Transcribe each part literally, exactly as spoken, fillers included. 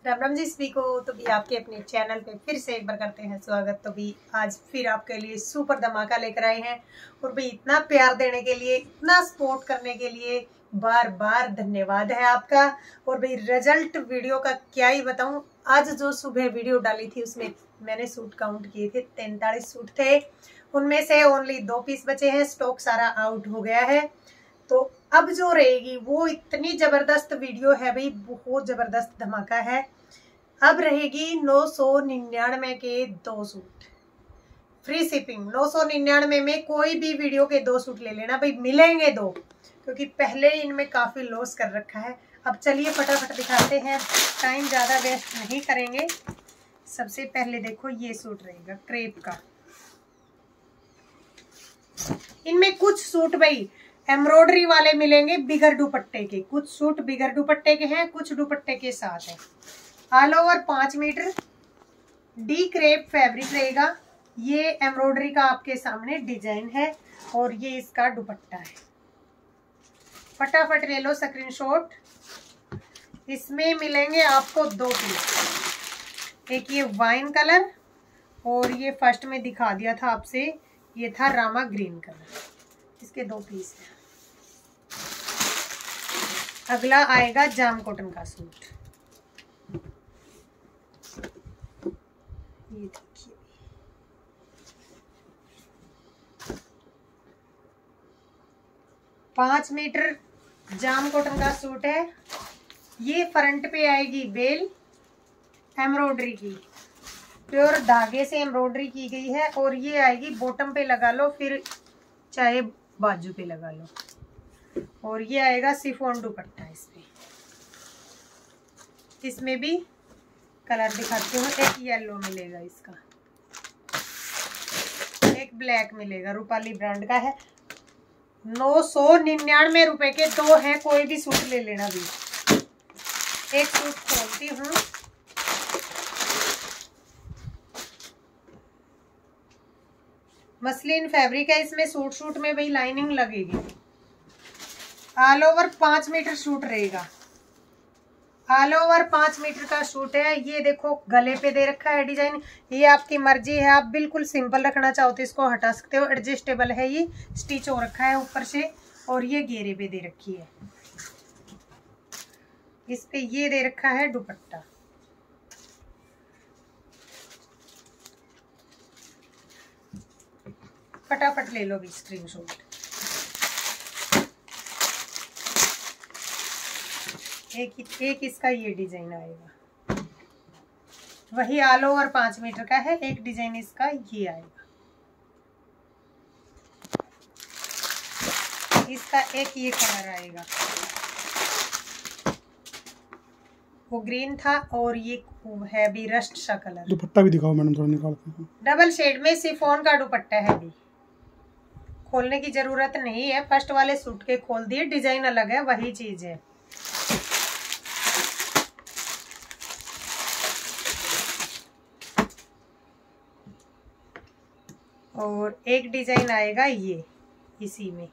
राम राम जी सभी को। तो भी आपके अपने चैनल पे फिर से एक बार करते हैं स्वागत। तो भी आज फिर आपके लिए सुपर धमाका लेकर आए हैं और भी इतना प्यार देने के लिए, इतना सपोर्ट करने के लिए बार बार धन्यवाद है आपका। और भाई रिजल्ट वीडियो का क्या ही बताऊं। आज जो सुबह वीडियो डाली थी उसमें मैंने सूट काउंट किए थे, तैंतालीस सूट थे, उनमें से ओनली दो पीस बचे हैं, स्टॉक सारा आउट हो गया है। तो अब जो रहेगी वो इतनी जबरदस्त वीडियो है भाई, बहुत जबरदस्त धमाका है। अब रहेगी नौ सौ निन्यानवे के दो सूट, फ्री शिपिंग। नौ सौ निन्यानवे में कोई भी वीडियो के दो सूट ले लेना भाई, मिलेंगे दो, क्योंकि पहले इनमें काफी लॉस कर रखा है। अब चलिए फटाफट दिखाते हैं, टाइम ज्यादा वेस्ट नहीं करेंगे। सबसे पहले देखो ये सूट रहेगा क्रेप का। इनमें कुछ सूट भाई एम्ब्रॉयडरी वाले मिलेंगे बिगर दुपट्टे के, कुछ सूट बिगर दुपट्टे के हैं, कुछ दुपट्टे के साथ है। ऑल ओवर पांच मीटर डी क्रेप फैब्रिक रहेगा। ये एम्ब्रॉयडरी का आपके सामने डिजाइन है और ये इसका दुपट्टा है। फटाफट ले लो स्क्रीनशॉट। इसमें मिलेंगे आपको दो पीस, एक ये वाइन कलर और ये फर्स्ट में दिखा दिया था आपसे, ये था रामा ग्रीन कलर। इसके दो पीस हैं। अगला आएगा जाम कॉटन का सूट। ये देखिए पांच मीटर जाम कॉटन का सूट है। ये फ्रंट पे आएगी बेल एम्ब्रॉयडरी की, प्योर धागे से एम्ब्रॉयडरी की गई है। और ये आएगी बॉटम पे लगा लो, फिर चाहे बाजू पे लगा लो। और ये आएगा शिफॉन दुपट्टा इसमें। इसमें भी कलर दिखाती हूँ, एक येलो मिलेगा इसका, एक ब्लैक मिलेगा, रूपाली ब्रांड का है। नौ सौ निन्यानवे रुपए के दो हैं, कोई भी सूट ले लेना भी। एक सूट खोलती हूँ। मसलिन फैब्रिक है, इसमें सूट सूट में भाई लाइनिंग लगेगी। ऑल ओवर पांच मीटर सूट रहेगा। ऑल ओवर पांच मीटर का सूट है। ये देखो गले पे दे रखा है डिजाइन। ये आपकी मर्जी है, आप बिल्कुल सिंपल रखना चाहो तो इसको हटा सकते हो, एडजस्टेबल है। ये स्टिच हो रखा है ऊपर से और ये घेरे पे दे रखी है। इस पे ये दे रखा है दुपट्टा। फटाफट ले लो भी स्क्रीनशॉट। एक एक इसका ये डिजाइन आएगा, वही ऑल ओवर पांच मीटर का है। एक डिजाइन इसका ये आएगा, इसका एक ये कलर आएगा, वो ग्रीन था और ये है भी रस्ट सा कलर। दुपट्टा भी दिखाओ मैडम, थोड़ा निकाल के। डबल शेड में शिफॉन का दुपट्टा है भी, खोलने की जरूरत नहीं है। फर्स्ट वाले सूट के खोल दिए, डिजाइन अलग है, वही चीज है। और एक डिजाइन आएगा ये इसी में।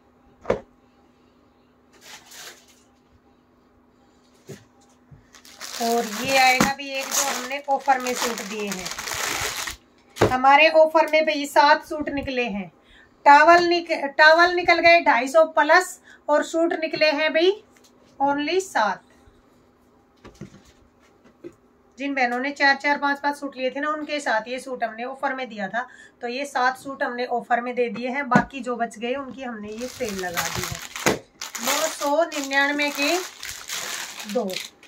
और ये आएगा भी एक जो हमने ऑफर में सूट दिए हैं। हमारे ऑफर में भाई सात सूट निकले हैं। टावल निक टावल निकल गए ढाई सौ प्लस और सूट निकले हैं भाई ओनली सात। जिन बहनों ने चार चार पांच पांच सूट लिए थे ना, उनके साथ ये सूट हमने ऑफर में दिया था। तो ये सात सूट हमने ऑफर में दे दिए हैं, बाकी जो बच गए उनकी हमने ये सेल लगा दी है। नौ सौ निन्यानवे के दो,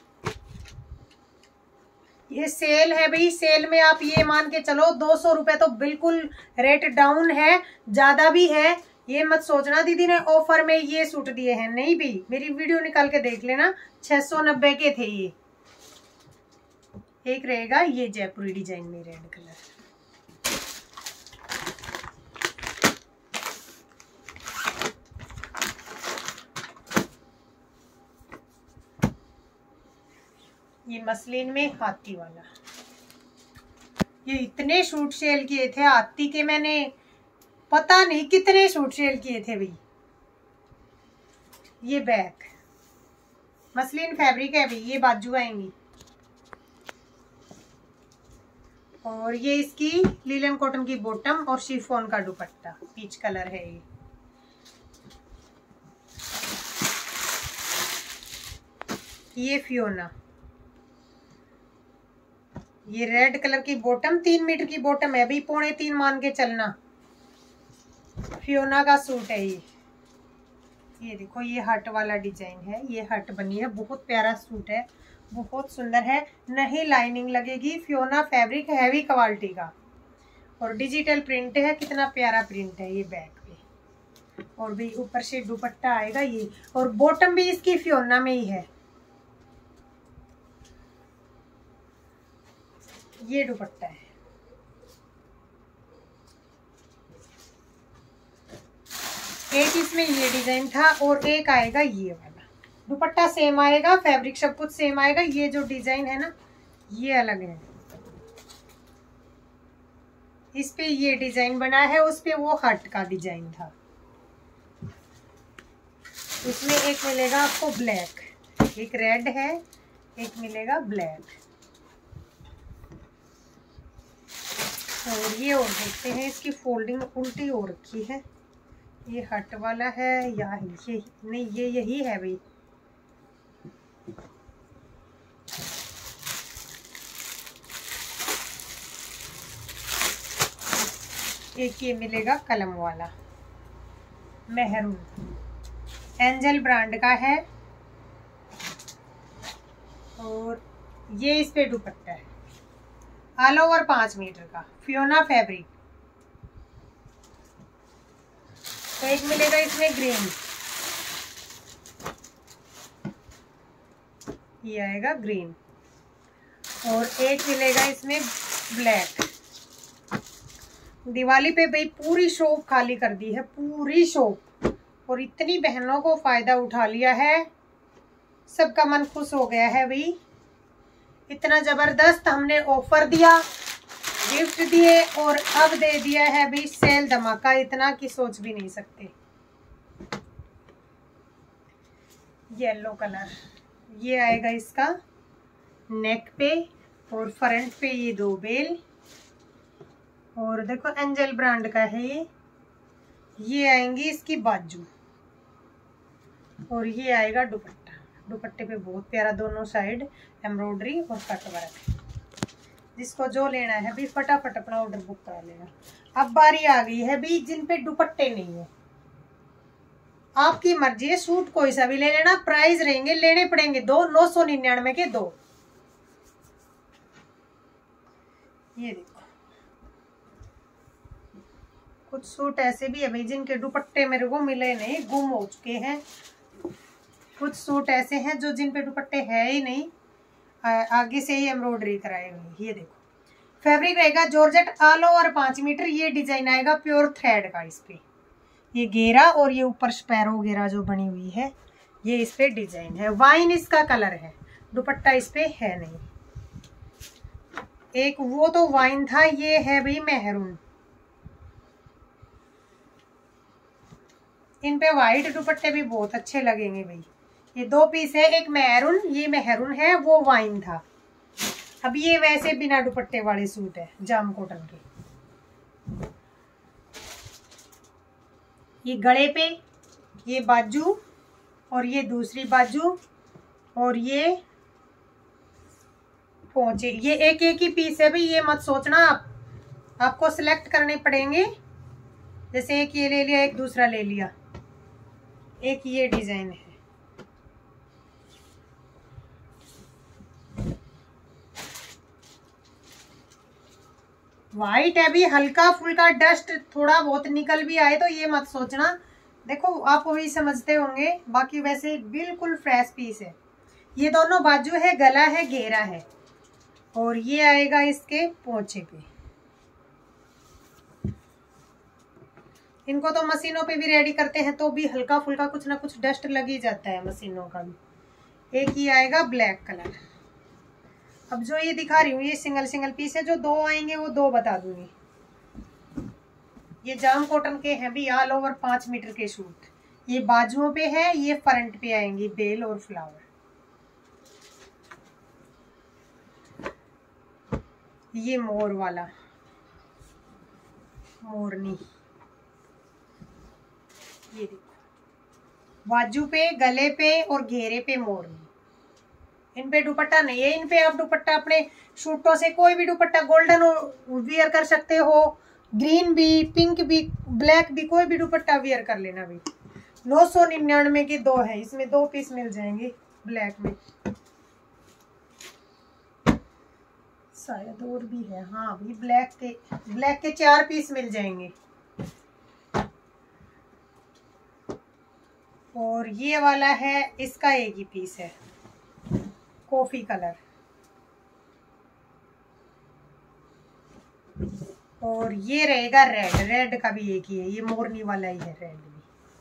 ये सेल है भाई। सेल में आप ये मान के चलो दो सौ रुपए तो बिल्कुल रेट डाउन है, ज्यादा भी है। ये मत सोचना दीदी ने ऑफर में ये सूट दिए हैं, नहीं भी। मेरी वीडियो निकाल के देख लेना, छह सौ नब्बे के थे ये। एक रहेगा ये जयपुरी डिजाइन में रेड कलर। ये मसलिन में हाथी वाला। ये इतने सूट सेल किए थे हाथी के, मैंने पता नहीं कितने सूट सेल किए थे भाई। ये बैक मसलिन फैब्रिक है भाई, ये बाजू आएंगी। और ये इसकी लीलन कॉटन की बॉटम और शिफॉन का दुपट्टा, पीच कलर है ये। ये फियोना, ये रेड कलर की बॉटम, तीन मीटर की बॉटम है भाई, पौने तीन मान के चलना। फियोना का सूट है ये। ये देखो ये हट वाला डिजाइन है, ये हट बनी है, बहुत प्यारा सूट है, बहुत सुंदर है। नहीं लाइनिंग लगेगी, फियोना फैब्रिक, हैवी क्वालिटी का, और डिजिटल प्रिंट है। कितना प्यारा प्रिंट है ये बैक पे। और भी ऊपर से दुपट्टा आएगा ये, और बॉटम भी इसकी फियोना में ही है। ये दुपट्टा है। एक इसमें ये डिजाइन था और एक आएगा ये वाला। दुपट्टा सेम आएगा, फैब्रिक सब कुछ सेम आएगा। ये जो डिजाइन है ना, ये अलग है। इस पे ये डिजाइन बना है, उस पे वो हट का डिजाइन था। इसमें एक मिलेगा आपको ब्लैक, एक रेड है, एक मिलेगा ब्लैक। और ये और देखते हैं, इसकी फोल्डिंग उल्टी हो रखी है। ये हट वाला है या ये नहीं, ये यही है भाई। एक ये मिलेगा कलम वाला, मेहरून, एंजल ब्रांड का है। और ये इस पे दुपट्टा है, ऑल ओवर पांच मीटर का, फियोना फैब्रिक। तो एक मिलेगा इसमें ग्रीन, ये आएगा ग्रीन, और एक मिलेगा इसमें ब्लैक। दिवाली पे भाई पूरी शॉप खाली कर दी है, पूरी शॉप, और इतनी बहनों को फायदा उठा लिया है, सबका मन खुश हो गया है भाई। इतना जबरदस्त हमने ऑफर दिया, गिफ्ट दिए, और अब दे दिया है भाई सेल धमाका, इतना कि सोच भी नहीं सकते। येलो कलर, ये आएगा इसका नेक पे, और फ्रंट पे ये दो बेल। और देखो एंजल ब्रांड का है ये। ये आएंगी इसकी बाजू, और ये आएगा दुपट्टा। दुपट्टे पे बहुत प्यारा दोनों साइड एम्ब्रॉयडरी और कट वर्क। जिसको जो लेना है भी फटाफट अपना ऑर्डर बुक करा लेना। अब बारी आ गई है भी जिन पे दुपट्टे नहीं है, आपकी मर्जी है, सूट कोई सा भी ले लेना। प्राइस रहेंगे, लेने पड़ेंगे दो, नौ सौ निन्यानवे के दो। ये देखो कुछ सूट ऐसे भी है भाई जिनके दुपट्टे मेरे को मिले नहीं, गुम हो चुके हैं। कुछ सूट ऐसे हैं जो जिन पे दुपट्टे है ही नहीं, आगे से ही एम्ब्रॉयडरी कराए हुए। ये देखो फैब्रिक रहेगा जॉर्जेट, ऑल ओवर पांच मीटर। ये डिजाइन आएगा प्योर थ्रेड का, इस पे ये घेरा और ये ऊपर स्पैरो घेरा जो बनी हुई है, ये इस पे डिजाइन है। वाइन इसका कलर है, दुपट्टा इस पे है नहीं। एक वो तो वाइन था, ये है भाई मेहरून। इन पे वाइट दुपट्टे भी बहुत अच्छे लगेंगे भाई। ये दो पीस है, एक मेहरून, ये मेहरून है, वो वाइन था। अब ये वैसे बिना दुपट्टे वाले सूट है, जाम कॉटन के। ये गले पे, ये बाजू, और ये दूसरी बाजू, और ये पहुंचे। ये एक एक ही पीस है भाई, ये मत सोचना आप, आपको सिलेक्ट करने पड़ेंगे। जैसे एक ये ले लिया, एक दूसरा ले लिया, एक ये डिजाइन है। वाइट है भी, हल्का फुल्का डस्ट थोड़ा बहुत निकल भी आए तो ये मत सोचना। देखो आप वही समझते होंगे, बाकी वैसे बिल्कुल फ्रेश पीस है। ये दोनों बाजू है, गला है, घेरा है, और ये आएगा इसके पोंचे पे। इनको तो मशीनों पे भी रेडी करते हैं तो भी हल्का फुल्का कुछ ना कुछ डस्ट लग ही जाता है मशीनों का भी। एक ही आएगा ब्लैक कलर। अब जो ये दिखा रही हूँ ये सिंगल सिंगल पीस है, जो दो आएंगे वो दो बता दूंगी। ये जाम कॉटन के हैं भी, ऑल ओवर पांच मीटर के सूट। ये बाजुओं पे है, ये फ्रंट पे आएंगी बेल और फ्लावर। ये मोर वाला, मोरनी, ये देखो बाजू पे, गले पे और घेरे पे मोरनी। इन पे दुपट्टा नहीं है, इन पे आप दुपट्टा अपने सूटों से कोई भी दुपट्टा गोल्डन वियर कर सकते हो, ग्रीन भी, पिंक भी, ब्लैक भी, कोई भी दुपट्टा वियर कर लेना भी। नौ सौ निन्यानवे के दो है, इसमें दो पीस मिल जाएंगे ब्लैक में, शायद और भी है। हाँ भाई ब्लैक के ब्लैक के चार पीस मिल जाएंगे। और ये वाला है, इसका एक ही पीस है, कॉफी कलर। और ये रहेगा रेड, रेड का भी एक ही है, ये मोरनी वाला ही है रेड भी।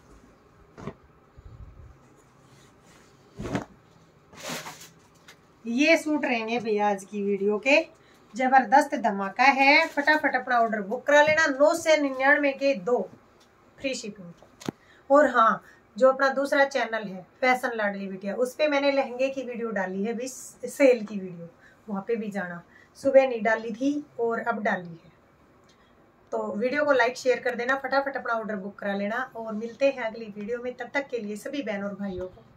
ये सूट रहेंगे भैया आज की वीडियो के, जबरदस्त धमाका है। फटाफट अपना ऑर्डर बुक करा लेना। नौ सौ निन्यानवे के दो, फ्री शिपिंग। और हाँ, जो अपना दूसरा चैनल है फैशन लाडली बिटिया, उस पे मैंने लहंगे की वीडियो डाली है भी, सेल की वीडियो, वहाँ पे भी जाना। सुबह नहीं डाली थी और अब डाली है, तो वीडियो को लाइक शेयर कर देना। फटाफट अपना ऑर्डर बुक करा लेना और मिलते हैं अगली वीडियो में। तब तक के लिए सभी बहनों और भाइयों को